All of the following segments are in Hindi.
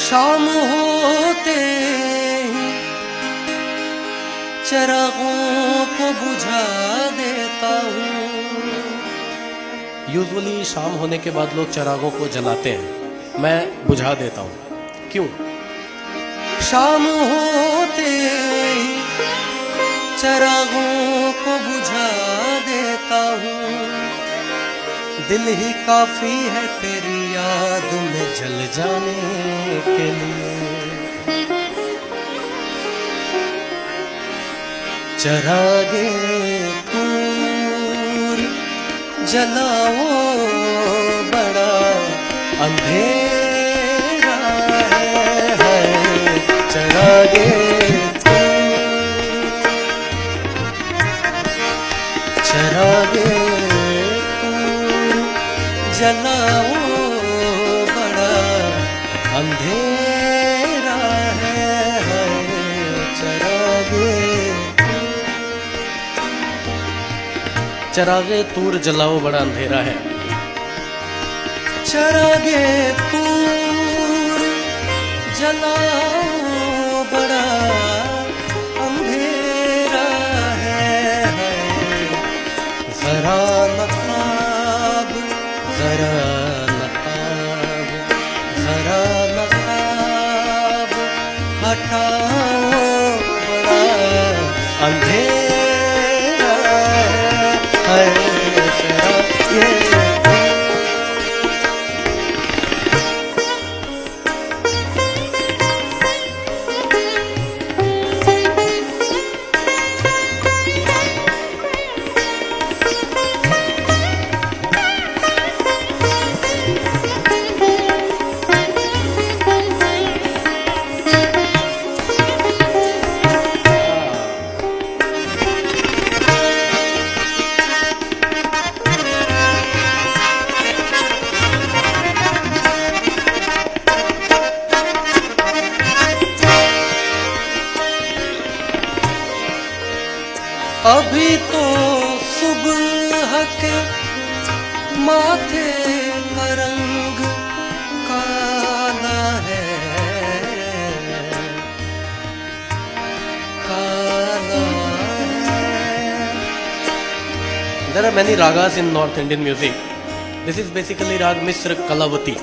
शाम होते ही चिरागों को बुझा देता हूँ। यूजुअली शाम होने के बाद लोग चिरागों को जलाते हैं, मैं बुझा देता हूँ। क्यों? शाम होते ही चिरागों को बुझा देता हूँ। दिल ही काफी है तेरी याद में जल जाने के लिए। चिरागे दूर जलाओ, बड़ा अंधेरा है। चिरागे चिरागे जलाओ, बड़ा अंधेरा है। चिरागे तूर जलाओ, बड़ा अंधेरा है। चिरागे तूर जलाओ, बड़ा अंधेरा है। जरा नकाब, जरा नकाब, जरा नकाब हटाओ, बड़ा अंधेरा है। चिरागे अभी तो सुबह के माथे का रंग काला है, काला है। There are many ragas in North Indian music. This is basically rag Misra Kalavati.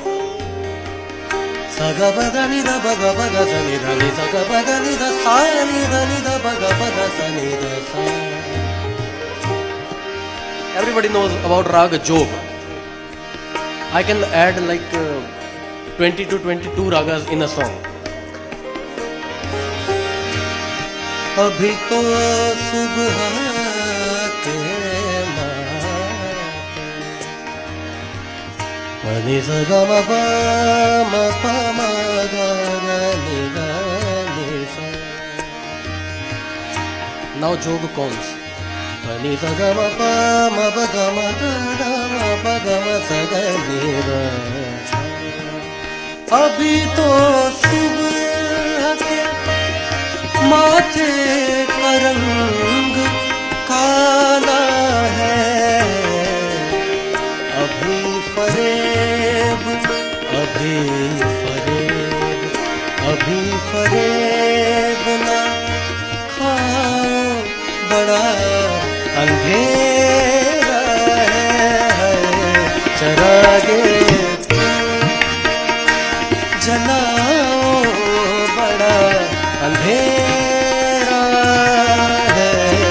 Saga bada ni da baga baga sa ni da ni saga bada ni da sa ni da ni da baga baga sa ni da sa. Everybody knows about rag Jog. I can add like 20 to 22 ragas in a song. अभी तो सुबह के माथे सा गा मा पा मा गा नि गा नि सा. Now Jog cons. Ni sa ga ma pa ma ba ga ma da da ma pa ga ma sa ga ni da. अभी तो सुबह के माथे का रंग काला है. अभी फरेब अभी फरेब अभी फरेब ना खाओ, बड़ा अंधेरा है. चिरागे जलाओ, बड़ा अंधेरा है.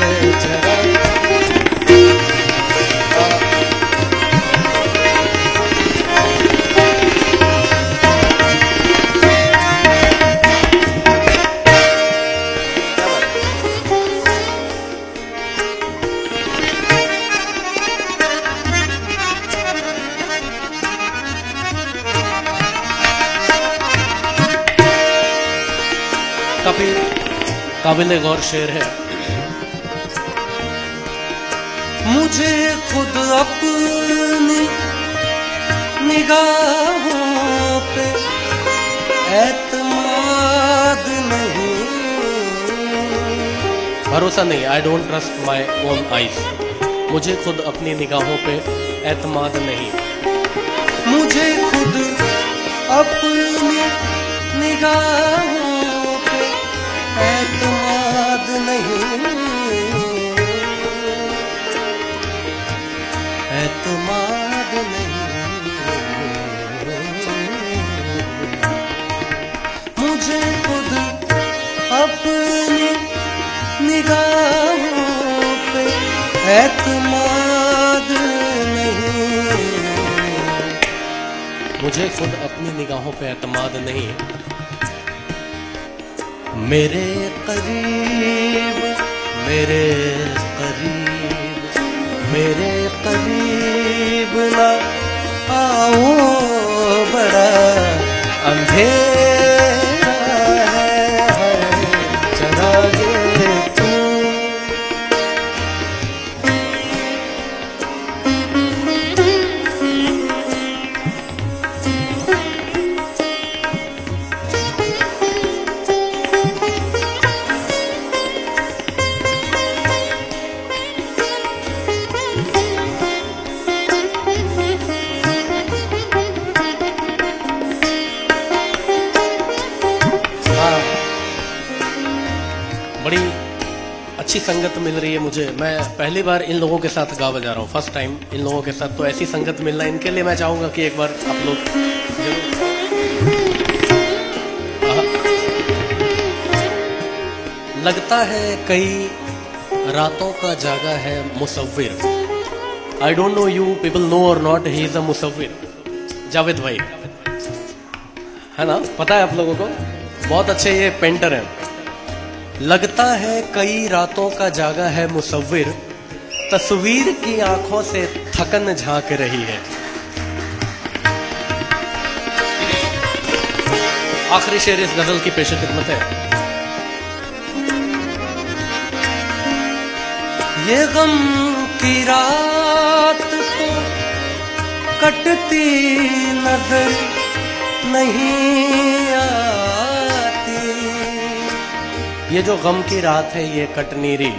काफी काबिले गौर शेर है. मुझे खुद अपनी निगाहों पे एतमाद नहीं, भरोसा नहीं. I don't trust my own eyes. मुझे खुद अपनी निगाहों पे एतमाद नहीं. मुझे खुद अपनी निगाहों पे एतमाद नहीं, एतमाद नहीं। मुझे खुद अपनी निगाहों पे एतमाद नहीं, मुझे खुद अपनी निगाहों पे एतमाद नहीं। मेरे करीब, मेरे करीब, मेरे करीब ना आओ, बड़ा अंधेरा है, चिरागे तू। बड़ी अच्छी संगत मिल रही है मुझे। मैं पहली बार इन लोगों के साथ गा बजा रहा हूँ, फर्स्ट टाइम इन लोगों के साथ, तो ऐसी संगत मिलना, इनके लिए मैं चाहूँगा कि एक बार आप लोग लगता है कई रातों का जागा है मुसव्विर। I don't know you people know or not, he is a मुसव्विर। जावेद भाई है ना, पता है आप लोगों को, बहुत अच्छे ये पेंटर हैं। लगता है कई रातों का जागा है मुसव्विर, तस्वीर की आंखों से थकन झांक रही है। आखिरी शेर इस गजल की पेश खिदमत है। ये गम की रात तो कटती नजर नहीं आती, ये जो गम की रात है ये कट नहीं रही।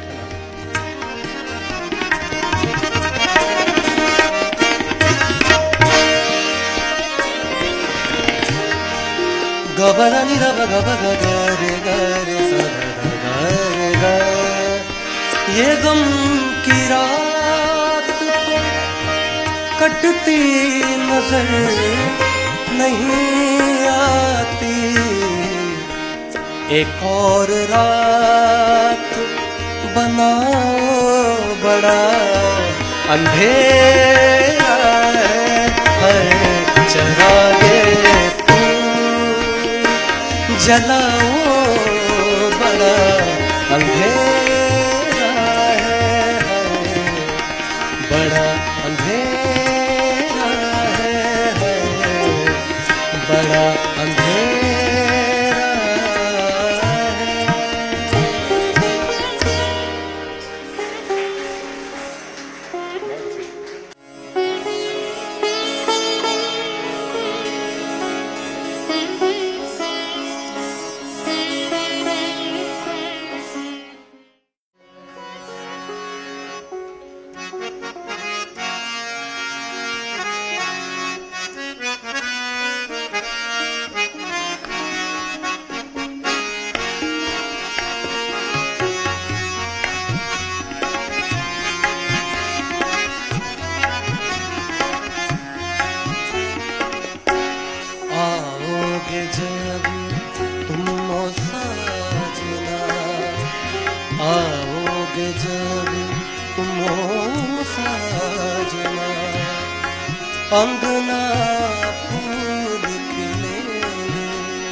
गबरानी रब गब गरे गरे सदा गरे ग, ये गम की रात तो कटती नजर नहीं आती, एक और रात बनाओ, बड़ा अंधेरा है, चिरागे तू जलाओ, बड़ा अंधेरा है, बड़ा अंधेरा है, बड़ा अंधेरा। अंगना फूल खिलेंगे,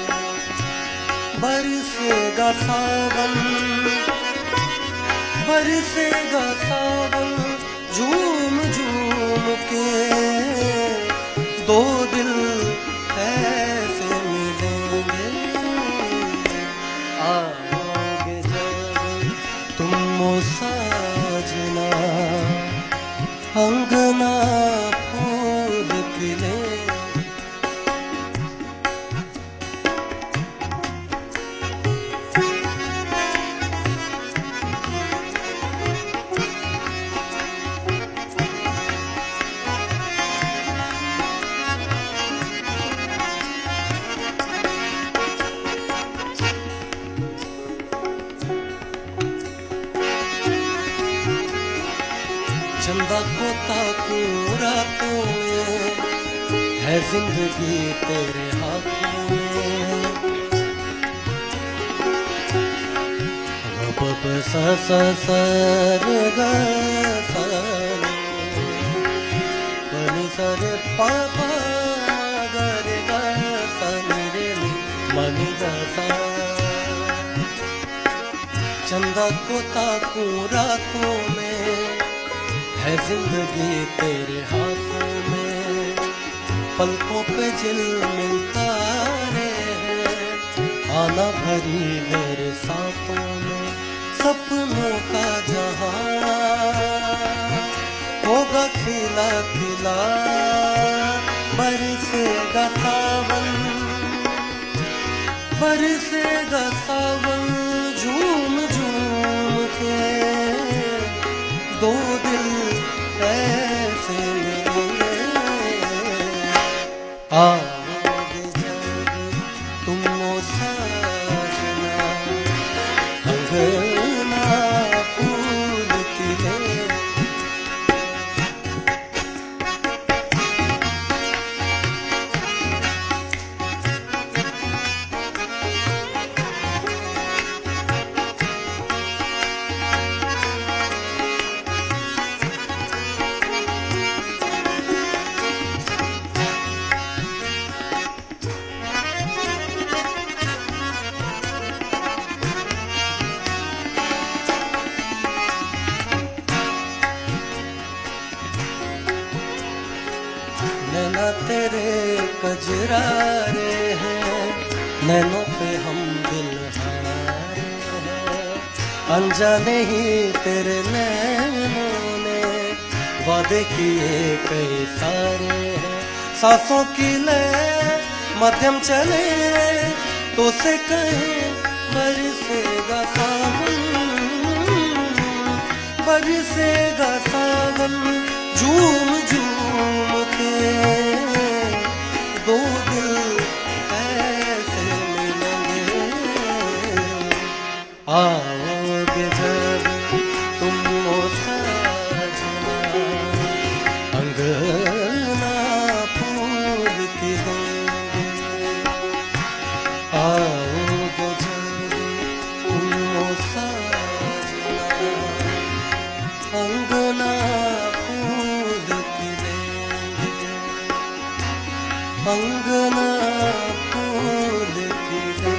बरसेगा सावन, बरसेगा सावन, झूम झूम के दो दिल ऐसे मिलेंगे। आओगे जब तुम ओ साजना, अंगना चंदा को ताकूं रातों में, है जिंदगी तेरे हाथों में। ग प सा सा सा रे ग सा रे नि सा रे पा पा ग रे ग सा नि रे नि म नि ग सा। चंदा को ताकूं रातों में, है जिंदगी तेरे हाथों में। पलकों पे झिलमिल तारे हैं, आना भरी मेरे साथों में। सपनों का जहां होगा खिला खिला, बरसेगा सावन, बरसेगा सावन। झूम झूम के दो दिल ऐसे मिलेंगे, आओगे जब तुम ओ साजना, अंगना फूल खिले। नैना तेरे कजरारे हैं, नैनों पे हम दिल हारे हैं। अनजाने ही तेरे नैनों ने वादे किए कई सारे हैं। सांसों की लय मध्यम चले तो से कहें, बरसेगा सावन, बरसेगा सावन। झूम झूम के दो दिल ऐसे मिलेंगे, आओगे जब तुम ओ साजना, अंगना फूल खिलेंगे। आओगे जब तुम ओ साजना, अंगना अंगना फूल खिलेंगे,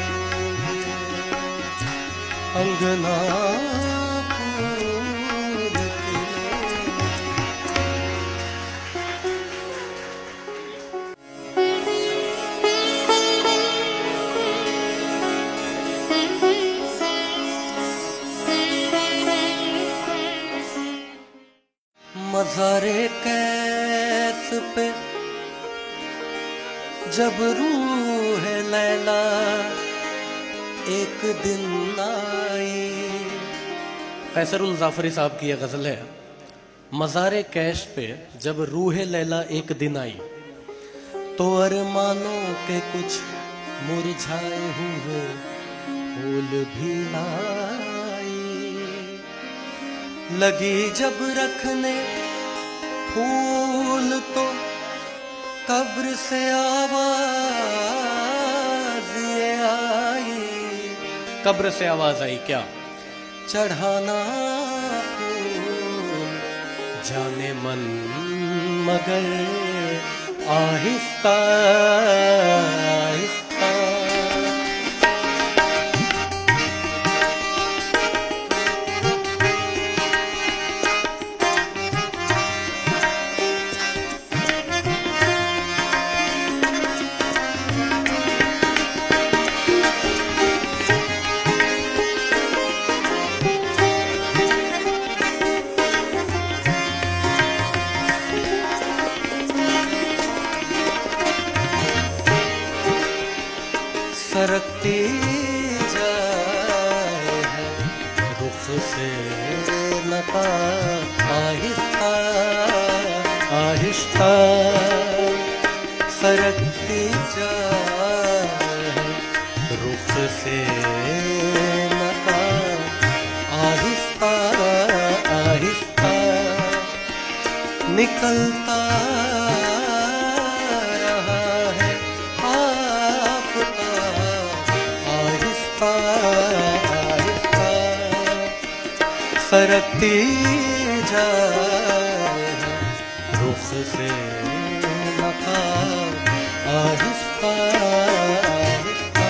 अंगना फूल खिलेंगे। मज़ारे कैस पे जब रूह लैला एक दिन आई। कैसरुल जाफरी साहब की यह गजल है। मज़ारे कैश पे जब रूह लैला एक दिन आई, तो अरमानों के कुछ मुरझाए हुए फूल भी लाई। लगी जब रखने फूल तो कब्र से आवाज ये आई। कब्र से आवाज आई क्या? चढ़ाना फूल जाने मन मगर आहिस्ता आहिस्ता। सरकती जाए है रुख से नकाब आहिस्ता आहिस्ता। सरकती जाए है रुख से नकाब आहिस्ता आहिस्ता। निकलता रहा है आफताब आहिस्ता आहिस्ता, सरकती जाए रुख से नकाब आहिस्ता आहिस्ता।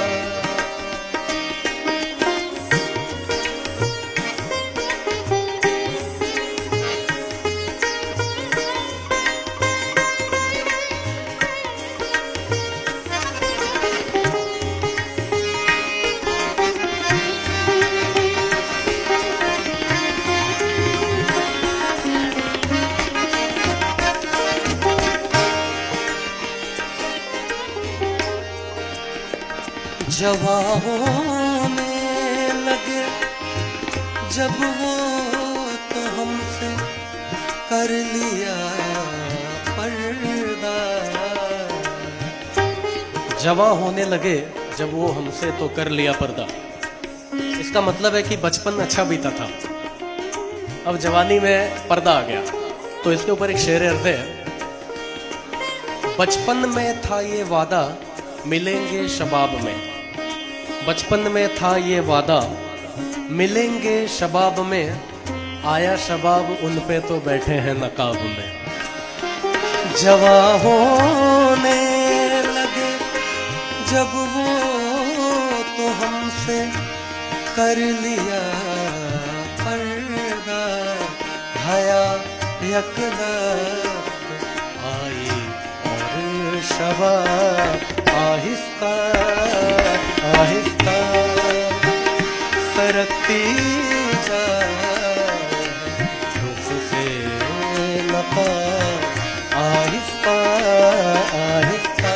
जवां होने लगे जब वो तो हमसे कर लिया पर्दा। जवां होने लगे जब वो हमसे तो कर लिया पर्दा। इसका मतलब है कि बचपन अच्छा बीता था, अब जवानी में पर्दा आ गया। तो इसके ऊपर एक शेर अर्थ है, बचपन में था ये वादा मिलेंगे शबाब में, बचपन में था ये वादा मिलेंगे शबाब में, आया शबाब उन पे तो बैठे हैं नकाब में। जवां होने लगे जब वो तो हमसे कर लिया पर्दा, हया यकलफ्त आई और शबाब आहिस्ता आहिस्ता, सरकती जाए रुख से नकाब आहिस्ता आहिस्ता।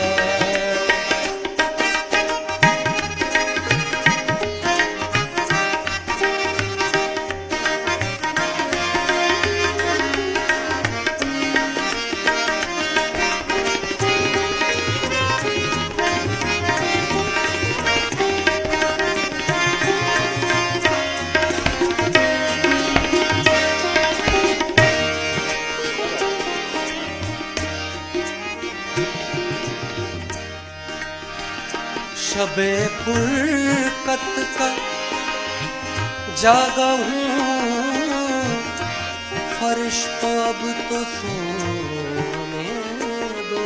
शबे फुरकत का जागा हूँ, फर्श तो अब तो सोने दो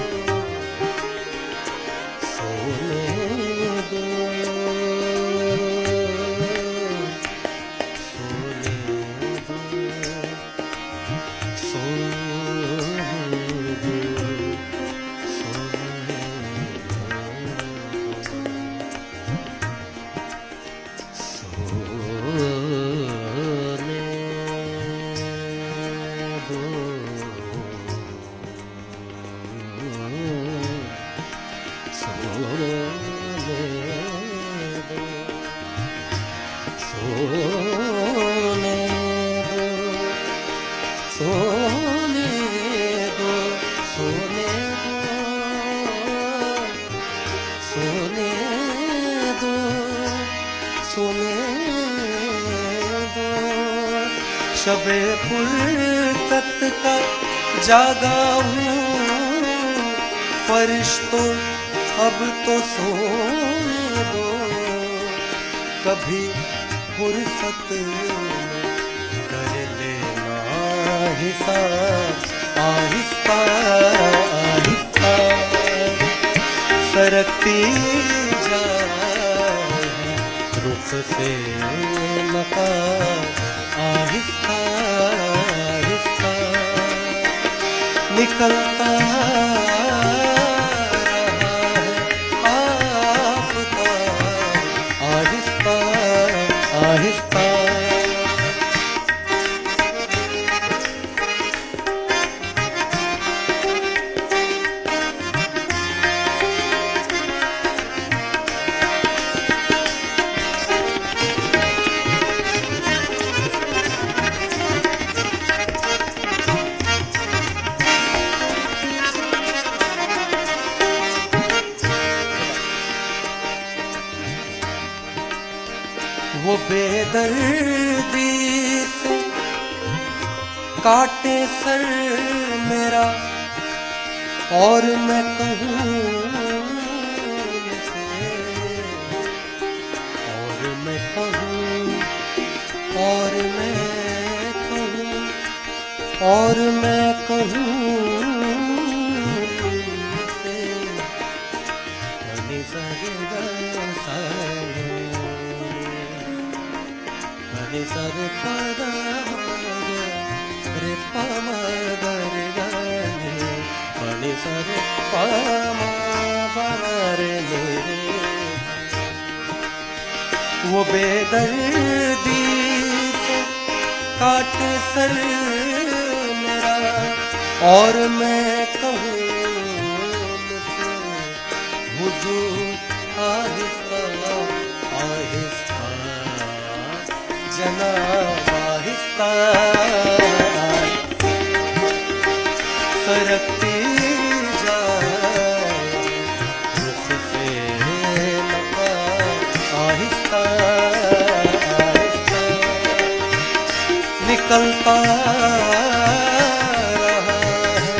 सोने दो सोने दो शबे फुरकत का जागा हूँ, फर्श तो अब तो सोने दो, कभी फुर्सत कर लेना हिसाब आहिस्ता आहिस्ता, सरकती जाए रुख से नकाब आहिस्ता आहिस्ता, निकलता रहा है आफताब आहिस्ता आहिस्ता। वो बेदर्दी से काटे सर मेरा और मैं कहूँ और मैं कहूँ और मैं कहूँ और मैं कहूँ सर पद रे पम रे गने सर पम रे मेरे वो बेदर्दी से काट सर मेरा और मैं कहूँ हुजूर आहिस्ता आहिस्ता जनाब आहिस्ता सरकती जाए रुख से नकाब आहिस्ता आहिस्ता निकलता रहा है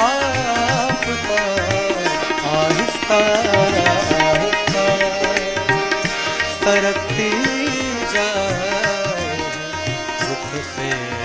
आफताब आहिस्ता आहिस्ता सरकती जाए से